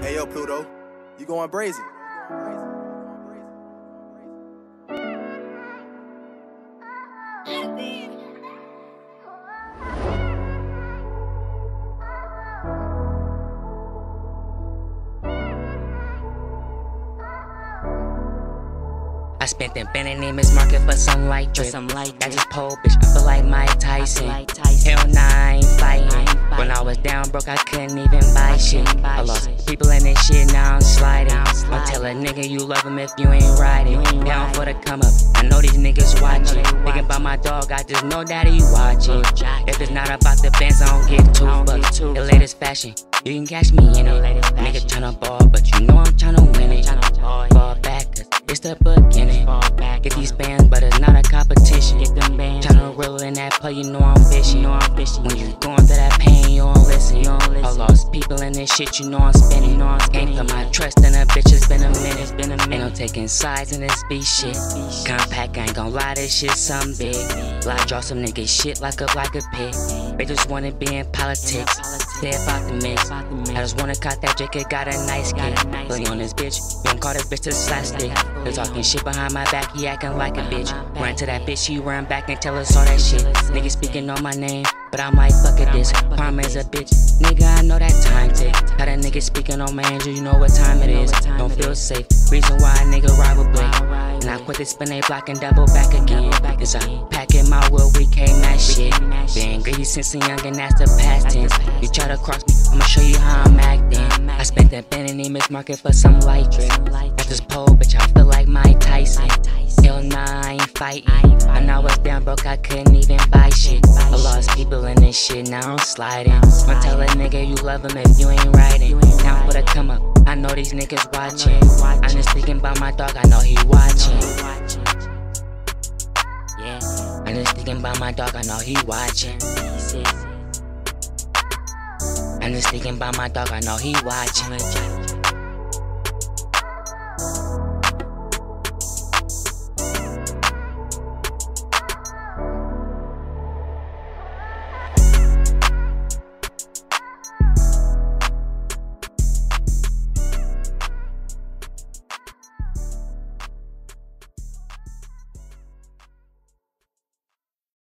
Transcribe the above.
Hey yo, Pluto, you going brazy? I spent them Benjamin's market for some light drip. That just pole, bitch, I feel like Mike Tyson. Hell nah, I ain't fighting. When I was down broke, I couldn't even buy shit. I lost people in this shit, now I'm sliding. I'll tell a nigga you love him if you ain't riding. Down for the come up, I know these niggas watching. Thinking about my dog, I just know that he watching. If it's not about the bands, I don't give two fucks. The latest fashion, you can catch me in it. Nigga tryna ball, but you know I'm tryna win it. Fall back, cause it's the beginning. Get these bands, but it's not a competition. Tryna reel in that play, you know I'm fishing. When you going through that pain, you don't listen. I lost people in this shit, you know I'm spinning. Ain't put my trust in a bitch, it's been a minute. Ain't no taking sides in this beat shit. Compact, I ain't gon' lie, this shit something big. Draw some niggas shit like a pig. They just wanna be in politics. Stay about the mix. I just wanna caught that jacket, got a nice kick. Really on this bitch, you don't call this bitch a slapstick. They talking shit behind my back, he acting like a bitch. Run to that bitch, she run back and tell us all that shit. Niggas speaking on my name, but I'm like, fuck it this. Karma is a bitch, nigga, I know that time tick. Got a nigga speaking on my angel, you know what time it is. Don't feel safe, reason why a nigga ride with Blake. And I quit this spin A block and double back again. Cause I'm packing my will, we can't match shit. Been greasy since a young and that's the past tense. You try to cross me, I'ma show you how I'm acting. I spent the Benjamin's market for some light drip. At this pole, bitch, I feel like Mike Tyson. Hell nah, I ain't fighting. When I was down broke, I couldn't even buy shit. I lost people in this shit, now I'm sliding. I'll tell a nigga you love him if you ain't riding. Now for the come up, I know these niggas watching. I'm just thinking about my dog, I know he watching. I'm just thinking about my dog, I know he watching. I'm just thinking about my dog, I know he watching.